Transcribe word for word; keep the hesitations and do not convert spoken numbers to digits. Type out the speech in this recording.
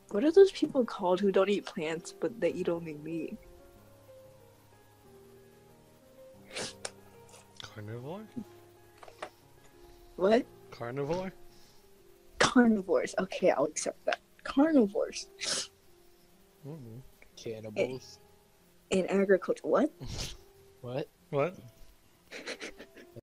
What are those people called who don't eat plants but they eat only meat? Carnivore? What? Carnivore? Carnivores. Okay, I'll accept that. Carnivores. Mm-hmm. Cannibals. In agriculture. What? What? What?